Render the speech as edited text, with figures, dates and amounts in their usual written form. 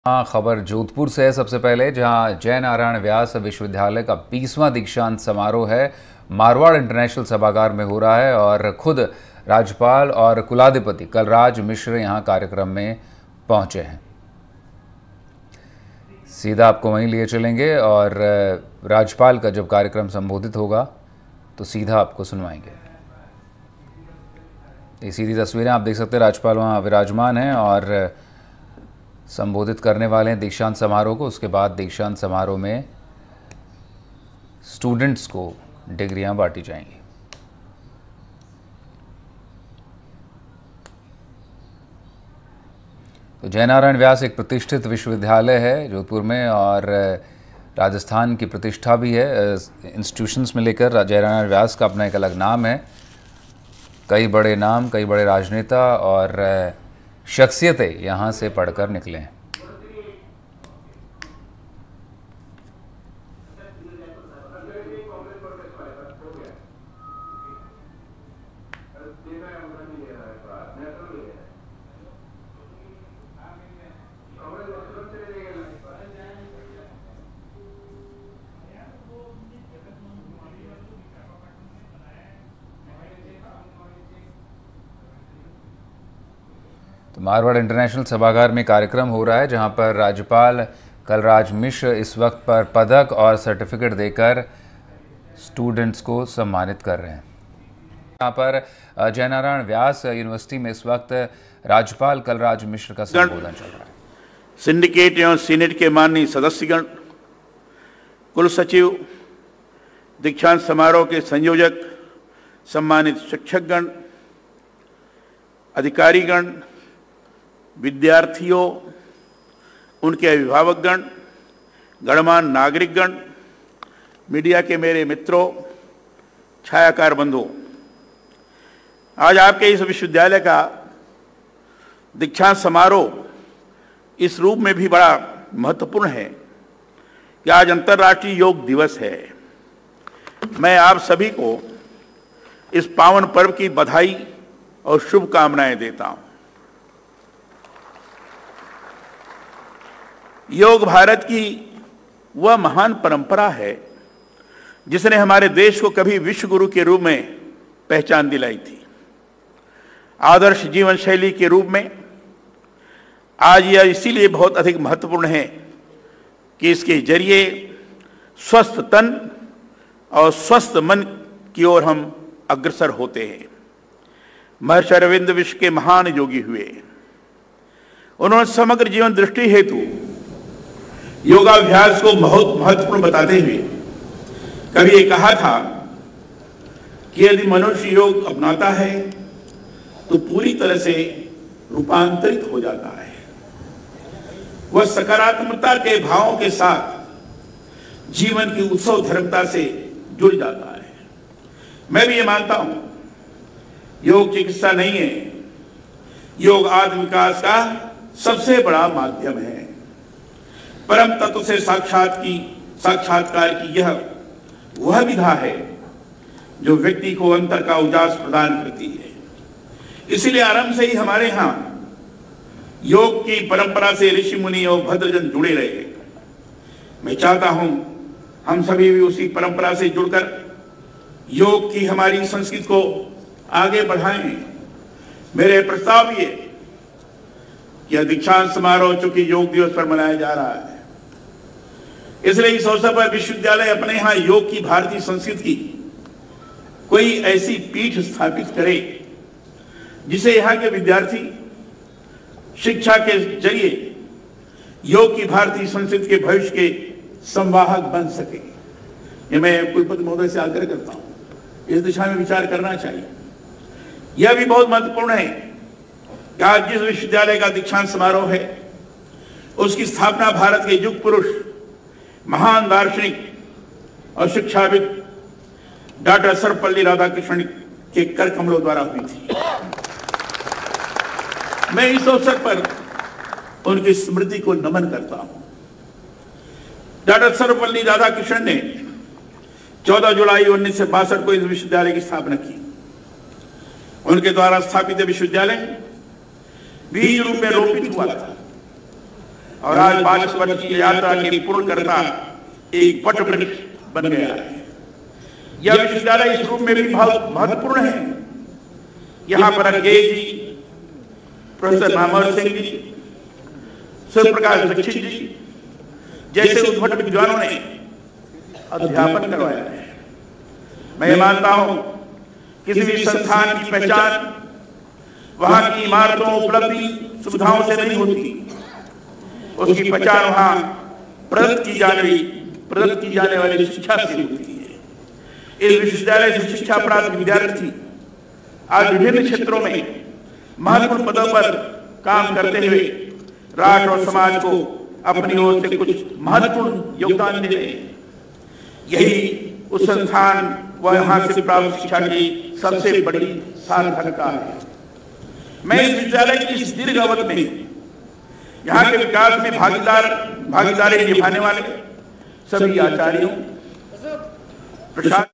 खबर जोधपुर से है। सबसे पहले जहां जय नारायण व्यास विश्वविद्यालय का 20वां दीक्षांत समारोह है मारवाड़ इंटरनेशनल सभागार में हो रहा है और खुद राज्यपाल और कुलाधिपति कलराज मिश्र यहां कार्यक्रम में पहुंचे हैं। सीधा आपको वहीं लिए चलेंगे और राज्यपाल का जब कार्यक्रम संबोधित होगा तो सीधा आपको सुनवाएंगे। ये सीधी तस्वीरें आप देख सकते हैं। राज्यपाल वहाँ विराजमान हैं और संबोधित करने वाले हैं दीक्षांत समारोह को। उसके बाद दीक्षांत समारोह में स्टूडेंट्स को डिग्रियां बांटी जाएंगी। तो जय नारायण व्यास एक प्रतिष्ठित विश्वविद्यालय है जोधपुर में और राजस्थान की प्रतिष्ठा भी है। इंस्टीट्यूशंस में लेकर जय नारायण व्यास का अपना एक अलग नाम है। कई बड़े नाम, कई बड़े राजनेता और शख्सियतें यहाँ से पढ़कर निकले हैं। तो मारवाड़ इंटरनेशनल सभागार में कार्यक्रम हो रहा है जहां पर राज्यपाल कलराज मिश्र इस वक्त पर पदक और सर्टिफिकेट देकर स्टूडेंट्स को सम्मानित कर रहे हैं। यहाँ पर जय नारायण व्यास यूनिवर्सिटी में इस वक्त राज्यपाल कलराज मिश्र का संबोधन चल रहा है। सिंडिकेट एवं सीनेट के माननीय सदस्यगण, कुल सचिव, दीक्षांत समारोह के संयोजक, सम्मानित शिक्षकगण, अधिकारीगण, विद्यार्थियों, उनके अभिभावकगण, गणमान्य नागरिकगण, मीडिया के मेरे मित्रों, छायाकार बंधुओं, आज आपके इस विश्वविद्यालय का दीक्षांत समारोह इस रूप में भी बड़ा महत्वपूर्ण है कि आज अंतर्राष्ट्रीय योग दिवस है। मैं आप सभी को इस पावन पर्व की बधाई और शुभकामनाएं देता हूं। योग भारत की वह महान परंपरा है जिसने हमारे देश को कभी विश्व गुरु के रूप में पहचान दिलाई थी। आदर्श जीवन शैली के रूप में आज यह इसीलिए बहुत अधिक महत्वपूर्ण है कि इसके जरिए स्वस्थ तन और स्वस्थ मन की ओर हम अग्रसर होते हैं। महर्षि अरविंद विश्व के महान योगी हुए। उन्होंने समग्र जीवन दृष्टि हेतु योगाभ्यास को बहुत महत्वपूर्ण बताते हुए कभी ये कहा था कि यदि मनुष्य योग अपनाता है तो पूरी तरह से रूपांतरित हो जाता है। वह सकारात्मकता के भावों के साथ जीवन की उत्सव धर्मता से जुड़ जाता है। मैं भी ये मानता हूं, योग चिकित्सा नहीं है, योग आत्म विकास का सबसे बड़ा माध्यम है। परम तत्व से साक्षात्कार की यह वह विधा है जो व्यक्ति को अंतर का उजास प्रदान करती है। इसीलिए आरंभ से ही हमारे यहां योग की परंपरा से ऋषि मुनि और भद्रजन जुड़े रहे। मैं चाहता हूं हम सभी भी उसी परंपरा से जुड़कर योग की हमारी संस्कृति को आगे बढ़ाएं। मेरे प्रस्ताव ये कि दीक्षांत समारोह चूंकि योग दिवस पर मनाया जा रहा है, इसलिए इस अवसर पर विश्वविद्यालय अपने यहां योग की भारतीय संस्कृति की कोई ऐसी पीठ स्थापित करे जिसे यहां के विद्यार्थी शिक्षा के जरिए योग की भारतीय संस्कृति के भविष्य के संवाहक बन सके। ये मैं कुलपति महोदय से आग्रह करता हूं, इस दिशा में विचार करना चाहिए। यह भी बहुत महत्वपूर्ण है कि आज जिस विश्वविद्यालय का दीक्षांत समारोह है उसकी स्थापना भारत के युग पुरुष, महान दार्शनिक और शिक्षाविद डॉक्टर सर्वपल्ली राधाकृष्णन के कर कमलों द्वारा हुई थी। मैं इस अवसर पर उनकी स्मृति को नमन करता हूं। डॉक्टर सर्वपल्ली राधाकृष्णन ने 14 जुलाई 1962 को इस विश्वविद्यालय की स्थापना की। उनके द्वारा स्थापित विश्वविद्यालय बीज रूप में रोपित हुआ था। और आज 5 वर्ष की यात्रा के पूर्णकर्ता एक वटवृक्ष बन गया है। यह विश्वविद्यालय इस रूप में भी बहुत महत्वपूर्ण है। यहाँ पर अंग्रेज जी, प्रोफेसर महामर सिंह जी, सूर्य प्रकाश दीक्षित जी जैसे उद्भट विद्वानों ने अध्यापन करवाया है। मैं मानता हूं किसी भी संस्थान की पहचान वहां की इमारतों, उपलब्धि, सुविधाओं से नहीं होती। उसकी पहचान वहां प्रदत्त की जाने वाली शिक्षा से होती है। इस विश्वविद्यालय से शिक्षा प्राप्त विद्यार्थी आज विभिन्न क्षेत्रों में महत्वपूर्ण पदों पर काम करते हुए राष्ट्र और समाज को अपनी ओर से कुछ महत्वपूर्ण योगदान दे रहे हैं। यही उस संस्थान व यहाँ से प्राप्त शिक्षा की सबसे बड़ी सार्थकता है। मैं इस विद्यालय की इस दीर्घ अवधि में यहाँ के विकास में भागीदारी निभाने वाले सभी आचार्यों, प्रशासन